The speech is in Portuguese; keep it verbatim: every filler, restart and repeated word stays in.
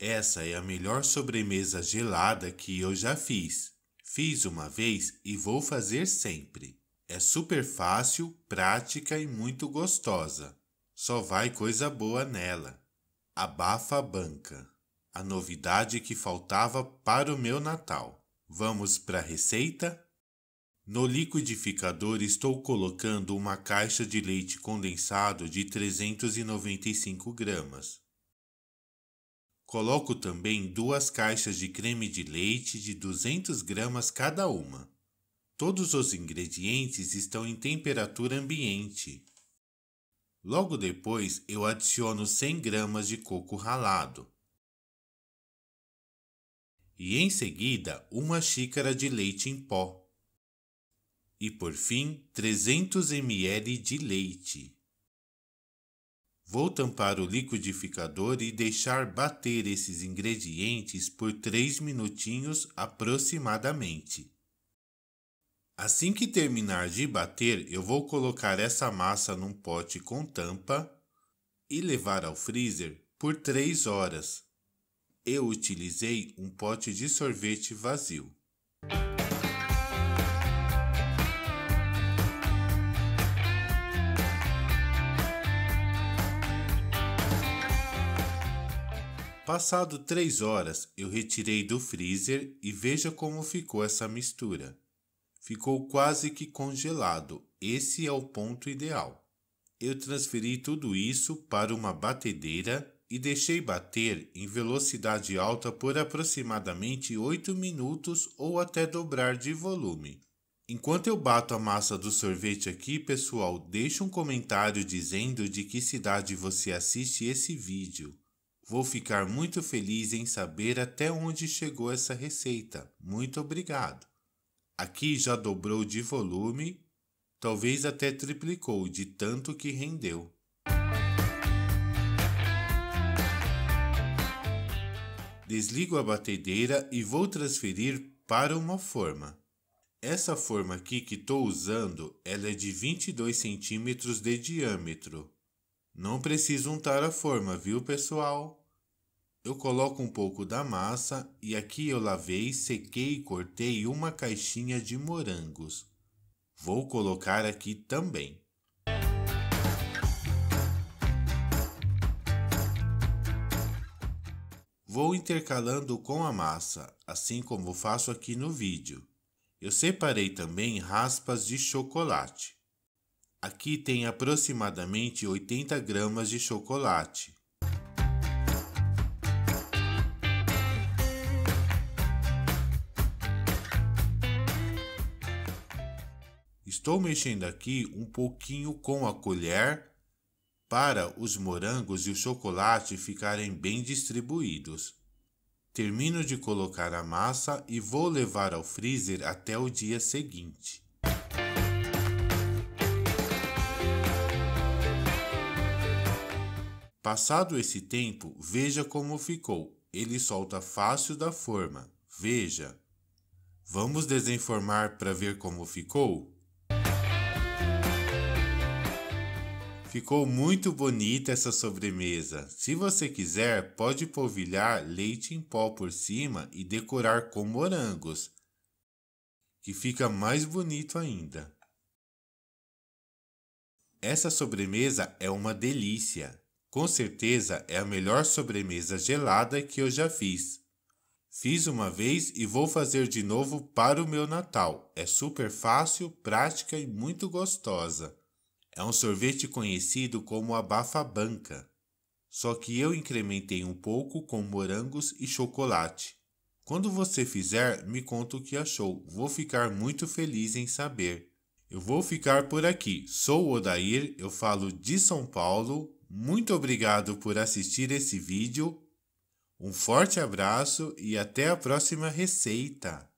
Essa é a melhor sobremesa gelada que eu já fiz. Fiz uma vez e vou fazer sempre. É super fácil, prática e muito gostosa. Só vai coisa boa nela. Abafa a banca. A novidade que faltava para o meu Natal. Vamos para a receita? No liquidificador estou colocando uma caixa de leite condensado de trezentos e noventa e cinco gramas. Coloco também duas caixas de creme de leite de duzentas gramas cada uma. Todos os ingredientes estão em temperatura ambiente. Logo depois eu adiciono cem gramas de coco ralado. E em seguida uma xícara de leite em pó. E por fim, trezentos mililitros de leite. Vou tampar o liquidificador e deixar bater esses ingredientes por três minutinhos aproximadamente. Assim que terminar de bater, eu vou colocar essa massa num pote com tampa e levar ao freezer por três horas. Eu utilizei um pote de sorvete vazio. Passado três horas, eu retirei do freezer e veja como ficou essa mistura. Ficou quase que congelado, esse é o ponto ideal. Eu transferi tudo isso para uma batedeira e deixei bater em velocidade alta por aproximadamente oito minutos ou até dobrar de volume. Enquanto eu bato a massa do sorvete aqui, pessoal, deixa um comentário dizendo de que cidade você assiste esse vídeo. Vou ficar muito feliz em saber até onde chegou essa receita. Muito obrigado. Aqui já dobrou de volume, talvez até triplicou de tanto que rendeu. Desligo a batedeira e vou transferir para uma forma. Essa forma aqui que estou usando, ela é de vinte e dois centímetros de diâmetro. Não preciso untar a forma, viu, pessoal? Eu coloco um pouco da massa e aqui eu lavei, sequei e cortei uma caixinha de morangos. Vou colocar aqui também. Vou intercalando com a massa, assim como faço aqui no vídeo. Eu separei também raspas de chocolate. Aqui tem aproximadamente oitenta gramas de chocolate. Estou mexendo aqui um pouquinho com a colher para os morangos e o chocolate ficarem bem distribuídos. Termino de colocar a massa e vou levar ao freezer até o dia seguinte. Passado esse tempo, veja como ficou. Ele solta fácil da forma. Veja. Vamos desenformar para ver como ficou? Ficou muito bonita essa sobremesa. Se você quiser, pode polvilhar leite em pó por cima e decorar com morangos, que fica mais bonito ainda. Essa sobremesa é uma delícia. Com certeza é a melhor sobremesa gelada que eu já fiz. Fiz uma vez e vou fazer de novo para o meu Natal. É super fácil, prática e muito gostosa. É um sorvete conhecido como abafa-banca, só que eu incrementei um pouco com morangos e chocolate. Quando você fizer, me conta o que achou. Vou ficar muito feliz em saber. Eu vou ficar por aqui. Sou o Odair, eu falo de São Paulo. Muito obrigado por assistir esse vídeo. Um forte abraço e até a próxima receita.